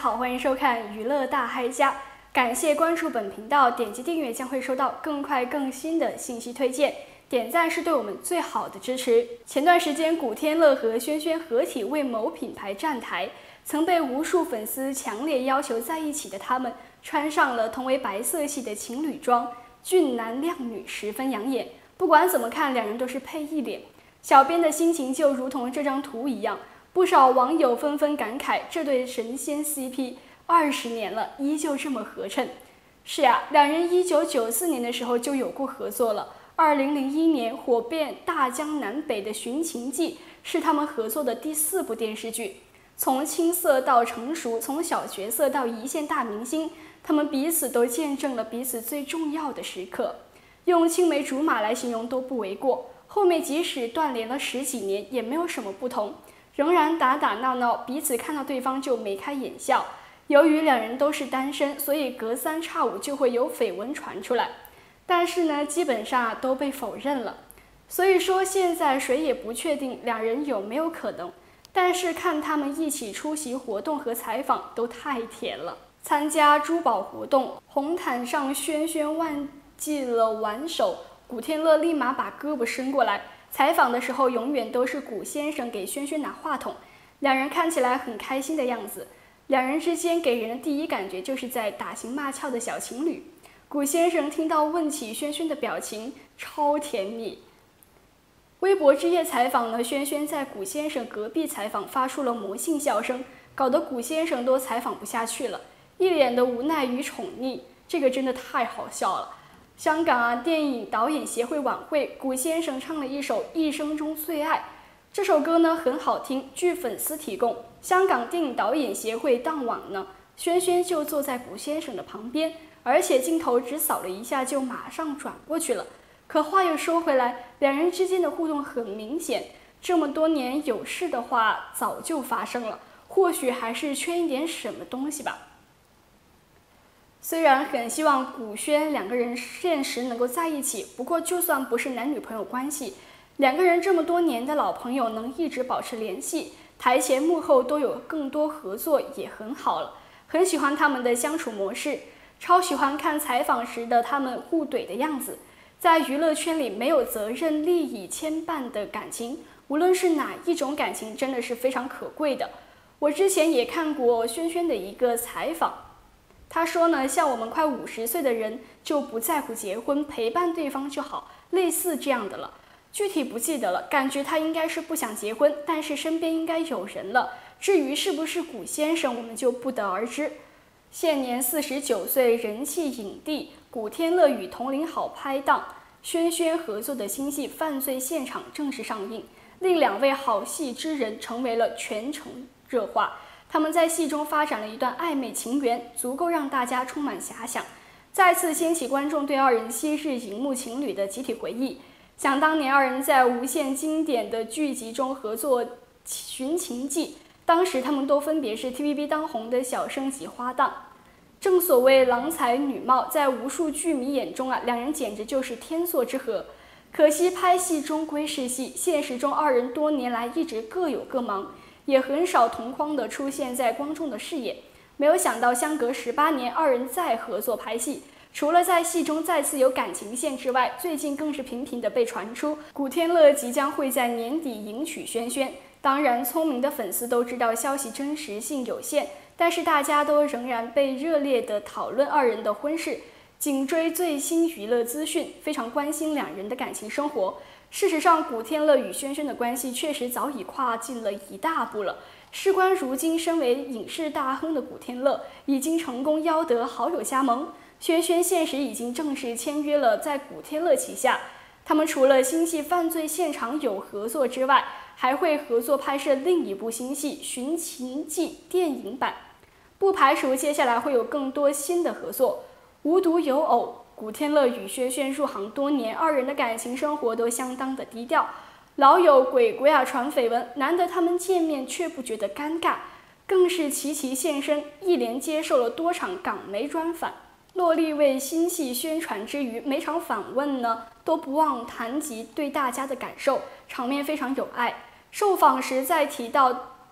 好，欢迎收看娱乐大嗨家，感谢关注本频道，点击订阅将会收到更快更新的信息推荐。点赞是对我们最好的支持。前段时间，古天乐和轩轩合体为某品牌站台，曾被无数粉丝强烈要求在一起的他们，穿上了同为白色系的情侣装，俊男靓女，十分养眼。不管怎么看，两人都是配一脸。小编的心情就如同这张图一样，不少网友纷纷感慨，这对神仙 CP 20年了，依旧这么合衬。是呀，两人1994年的时候就有过合作了。2001年火遍大江南北的《寻情记》是他们合作的第4部电视剧。从青涩到成熟，从小角色到一线大明星，他们彼此都见证了彼此最重要的时刻。用青梅竹马来形容都不为过。后面即使断联了10几年，也没有什么不同，仍然打打闹闹，彼此看到对方就眉开眼笑。由于两人都是单身，所以隔3差5就会有绯闻传出来，但是呢，基本上都被否认了。所以说现在谁也不确定两人有没有可能，但是看他们一起出席活动和采访都太甜了。参加珠宝活动，红毯上轩轩忘记了挽手，古天乐立马把胳膊伸过来。采访的时候永远都是古先生给轩轩拿话筒，两人看起来很开心的样子。两人之间给人的第一感觉就是在打情骂俏的小情侣。古先生听到问起轩轩的表情超甜蜜。微博之夜采访呢，轩轩在古先生隔壁采访发出了魔性笑声，搞得古先生都采访不下去了，一脸的无奈与宠溺，这个真的太好笑了。香港电影导演协会晚会，古先生唱了一首《一生中最爱》，这首歌呢很好听。据粉丝提供，香港电影导演协会当晚呢，轩轩就坐在古先生的旁边，而且镜头只扫了一下就马上转过去了。可话又说回来，两人之间的互动很明显，这么多年有事的话早就发生了，或许还是缺一点什么东西吧。虽然很希望古轩两个人现实能够在一起，不过就算不是男女朋友关系，两个人这么多年的老朋友能一直保持联系，台前幕后都有更多合作也很好了。很喜欢他们的相处模式，超喜欢看采访时的他们互怼的样子。在娱乐圈里，没有责任利益牵绊的感情，无论是哪一种感情，真的是非常可贵的。我之前也看过轩轩的一个采访，他说呢，像我们快50岁的人就不在乎结婚，陪伴对方就好，类似这样的了。具体不记得了，感觉他应该是不想结婚，但是身边应该有人了。至于是不是古先生，我们就不得而知。现年49岁，人气影帝古天乐与同龄好拍档轩轩合作的新戏《犯罪现场》正式上映，令两位好戏之人成为了全城热话。他们在戏中发展了一段暧昧情缘，足够让大家充满遐想，再次掀起观众对二人昔日荧幕情侣的集体回忆。想当年二人在无限经典的剧集中合作《寻情记》，当时他们都分别是 TVB 当红的小生级花旦。正所谓郎才女貌，在无数剧迷眼中两人简直就是天作之合。可惜拍戏终归是戏，现实中二人多年来一直各有各忙，也很少同框的出现在观众的视野。没有想到相隔18年，二人再合作拍戏，除了在戏中再次有感情线之外，最近更是频频的被传出古天乐即将会在年底迎娶轩轩。当然，聪明的粉丝都知道消息真实性有限，但是大家都仍然被热烈的讨论二人的婚事，紧追最新娱乐资讯，非常关心两人的感情生活。事实上，古天乐与轩轩的关系确实早已跨进了一大步了。事关如今身为影视大亨的古天乐，已经成功邀得好友加盟，轩轩现实已经正式签约了在古天乐旗下。他们除了新戏《犯罪现场》有合作之外，还会合作拍摄另一部新戏《寻情记》电影版，不排除接下来会有更多新的合作。无独有偶，古天乐与轩轩入行多年，二人的感情生活都相当的低调。老有鬼鬼传绯闻，难得他们见面却不觉得尴尬，更是齐齐现身，一连接受了多场港媒专访。落力为新戏宣传之余，每场访问呢都不忘谈及对大家的感受，场面非常有爱。受访时在提到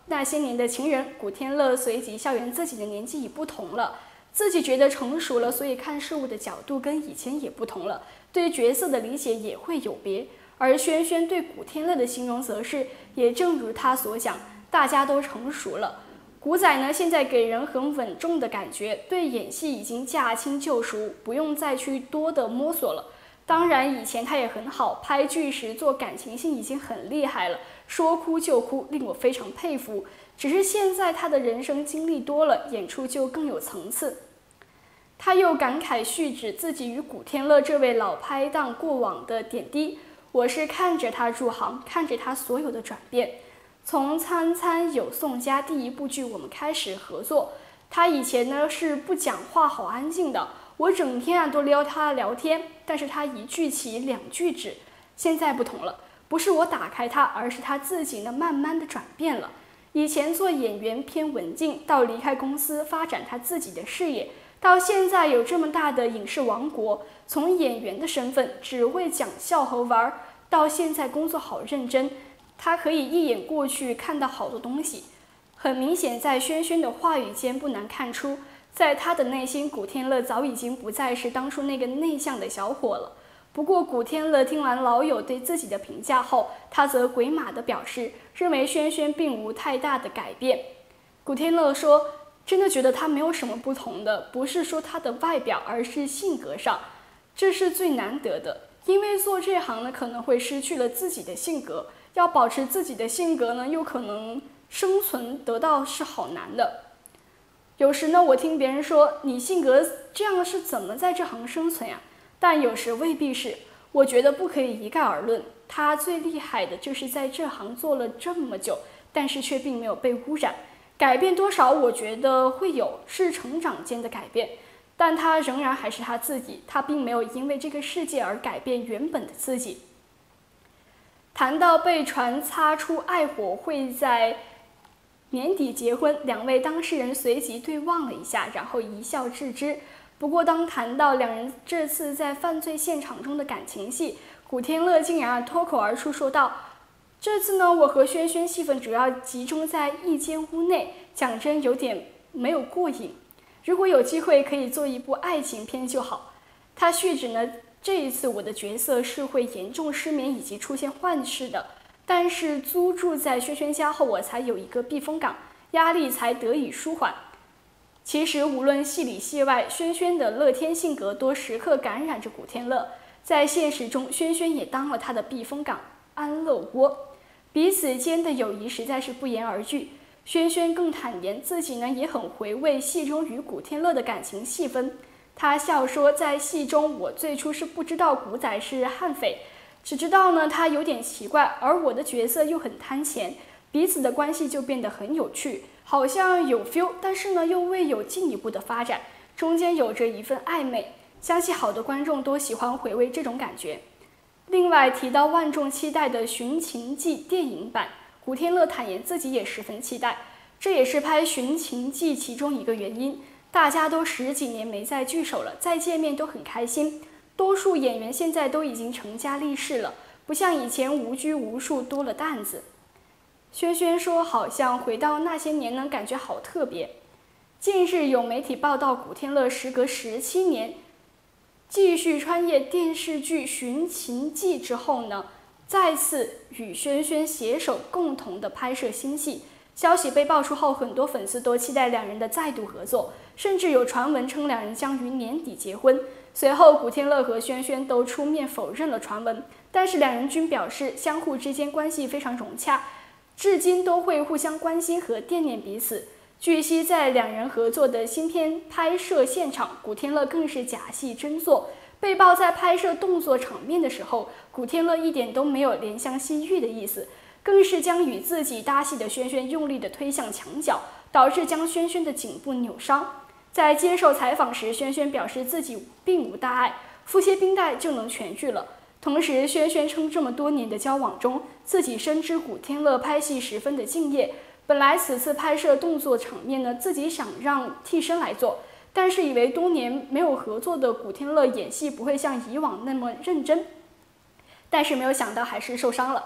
那些年的情人，古天乐随即笑言自己的年纪已不同了，自己觉得成熟了，所以看事物的角度跟以前也不同了，对角色的理解也会有别。而轩轩对古天乐的形容则是，也正如他所讲，大家都成熟了。古仔呢，现在给人很稳重的感觉，对演戏已经驾轻就熟，不用再去多的摸索了。当然，以前他也很好，拍剧时做感情戏已经很厉害了，说哭就哭，令我非常佩服。只是现在他的人生经历多了，演出就更有层次。他又感慨续指自己与古天乐这位老拍档过往的点滴。我是看着他入行，看着他所有的转变。从《餐餐有宋家》第一部剧我们开始合作，他以前呢是不讲话，好安静的，我整天都撩他聊天，但是他一句起两句止。现在不同了，不是我打开他，而是他自己呢慢慢的转变了。以前做演员偏文静，到离开公司发展他自己的事业，到现在有这么大的影视王国，从演员的身份只会讲笑和玩，到现在工作好认真，他可以一眼过去看到好多东西。很明显，在轩轩的话语间不难看出，在他的内心，古天乐早已经不再是当初那个内向的小伙了。不过古天乐听完老友对自己的评价后，他则鬼马地表示，认为轩轩并无太大的改变。古天乐说，真的觉得他没有什么不同的，不是说他的外表，而是性格上，这是最难得的。因为做这行呢，可能会失去了自己的性格，要保持自己的性格呢，又可能生存得到是好难的。有时呢，我听别人说，你性格这样是怎么在这行生存呀？但有时未必是，我觉得不可以一概而论。他最厉害的就是在这行做了这么久，但是却并没有被污染。改变多少，我觉得会有，是成长间的改变。但他仍然还是他自己，他并没有因为这个世界而改变原本的自己。谈到被传擦出爱火会在年底结婚，两位当事人随即对望了一下，然后一笑置之。不过当谈到两人这次在犯罪现场中的感情戏，古天乐竟然脱口而出说道，这次呢，我和轩轩戏份主要集中在一间屋内，讲真有点没有过瘾，如果有机会可以做一部爱情片就好。他续指呢，这一次我的角色是会严重失眠以及出现幻视的，但是租住在轩轩家后，我才有一个避风港，压力才得以舒缓。其实无论戏里戏外，轩轩的乐天性格多时刻感染着古天乐，在现实中，轩轩也当了他的避风港、安乐窝，彼此间的友谊实在是不言而喻。轩轩更坦言自己呢也很回味戏中与古天乐的感情戏份。他笑说，在戏中我最初是不知道古仔是悍匪，只知道呢他有点奇怪，而我的角色又很贪钱，彼此的关系就变得很有趣，好像有 feel， 但是呢又未有进一步的发展，中间有着一份暧昧。相信好多观众都喜欢回味这种感觉。另外提到万众期待的《寻秦记》电影版，古天乐坦言自己也十分期待，这也是拍《寻秦记》其中一个原因。大家都10几年没再聚首了，再见面都很开心。多数演员现在都已经成家立室了，不像以前无拘无束，多了担子。轩轩说，好像回到那些年呢，感觉好特别。近日有媒体报道，古天乐时隔17年继续穿越电视剧《寻秦记》之后呢，再次与轩轩携手共同的拍摄新戏。消息被爆出后，很多粉丝都期待两人的再度合作，甚至有传闻称两人将于年底结婚。随后古天乐和轩轩都出面否认了传闻，但是两人均表示相互之间关系非常融洽，至今都会互相关心和惦念彼此。据悉，在两人合作的新片拍摄现场，古天乐更是假戏真做。被曝在拍摄动作场面的时候，古天乐一点都没有怜香惜玉的意思，更是将与自己搭戏的轩轩用力地推向墙角，导致将轩轩的颈部扭伤。在接受采访时，轩轩表示自己并无大碍，敷些冰袋就能痊愈了。同时，轩轩称这么多年的交往中，自己深知古天乐拍戏十分的敬业。本来此次拍摄动作场面呢，自己想让替身来做，但是以为多年没有合作的古天乐演戏不会像以往那么认真，但是没有想到还是受伤了。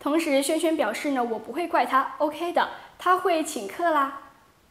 同时，轩轩表示呢，我不会怪他 ，OK 的，他会请客啦。